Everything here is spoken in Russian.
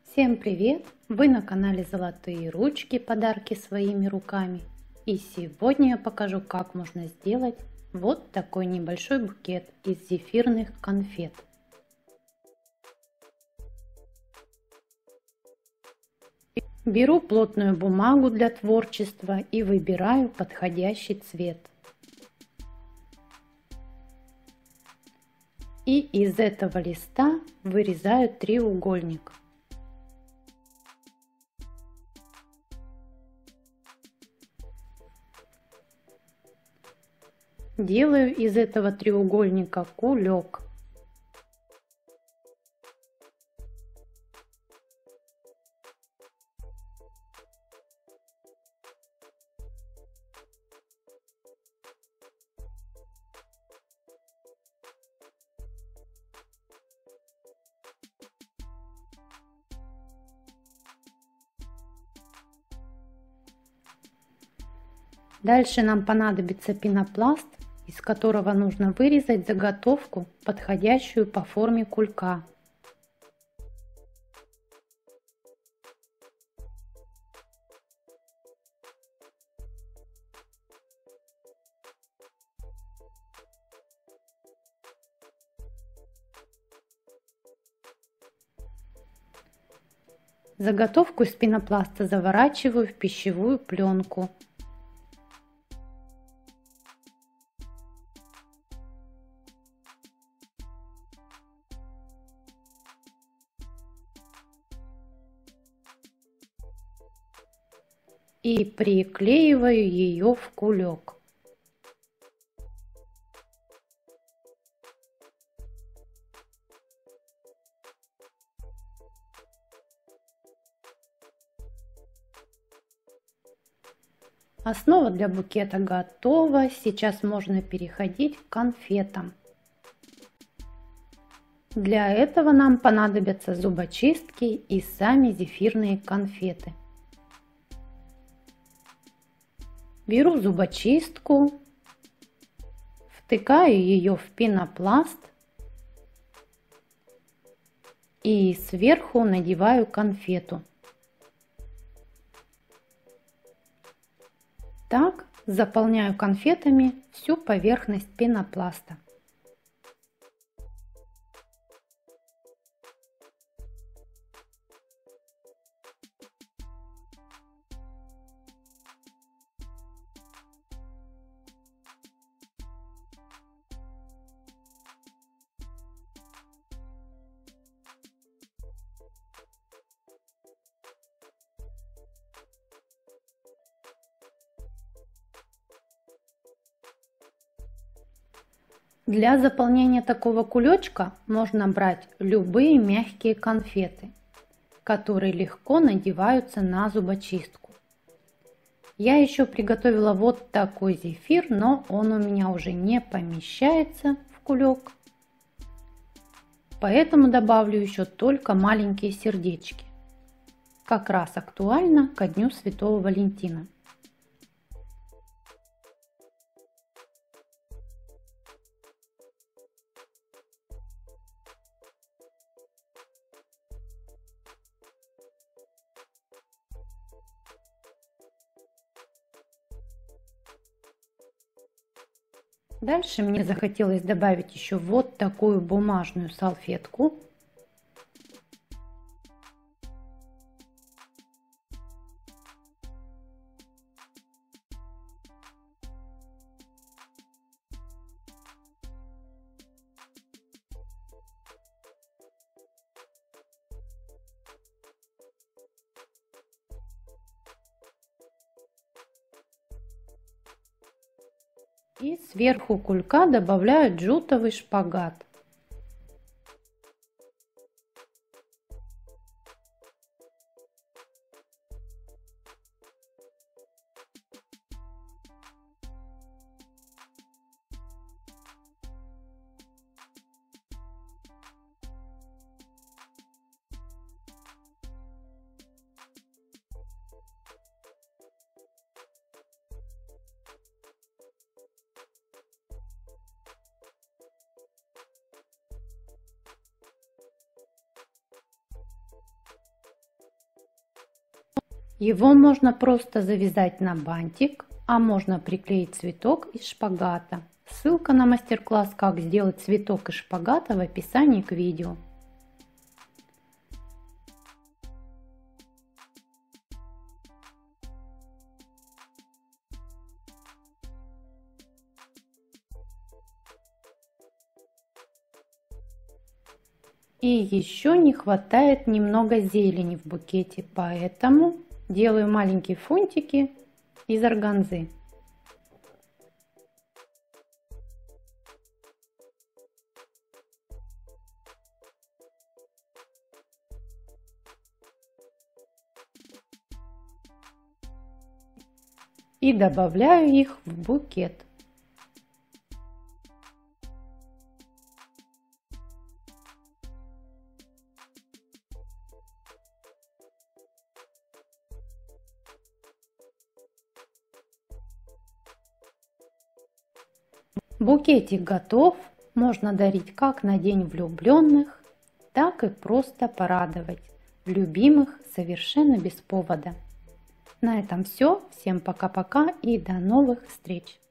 Всем привет! Вы на канале Золотые ручки, подарки своими руками. И сегодня я покажу, как можно сделать вот такой небольшой букет из зефирных конфет. Беру плотную бумагу для творчества и выбираю подходящий цвет. И из этого листа вырезаю треугольник. Делаю из этого треугольника кулек. Дальше нам понадобится пенопласт, из которого нужно вырезать заготовку, подходящую по форме кулька. Заготовку из пенопласта заворачиваю в пищевую пленку. И приклеиваю ее в кулек. Основа для букета готова. Сейчас можно переходить к конфетам. Для этого нам понадобятся зубочистки и сами зефирные конфеты. Беру зубочистку, втыкаю ее в пенопласт и сверху надеваю конфету. Так заполняю конфетами всю поверхность пенопласта. Для заполнения такого кулечка можно брать любые мягкие конфеты, которые легко надеваются на зубочистку. Я еще приготовила вот такой зефир, но он у меня уже не помещается в кулек, поэтому добавлю еще только маленькие сердечки. Как раз актуально ко Дню Святого Валентина. Дальше мне захотелось добавить еще вот такую бумажную салфетку. И сверху кулька добавляю джутовый шпагат. Его можно просто завязать на бантик, а можно приклеить цветок из шпагата. Ссылка на мастер-класс «Как сделать цветок из шпагата» в описании к видео. И еще не хватает немного зелени в букете, поэтому делаю маленькие фунтики из органзы. И добавляю их в букет. Букетик готов, можно дарить как на День влюбленных, так и просто порадовать любимых совершенно без повода. На этом все. Всем пока-пока и до новых встреч!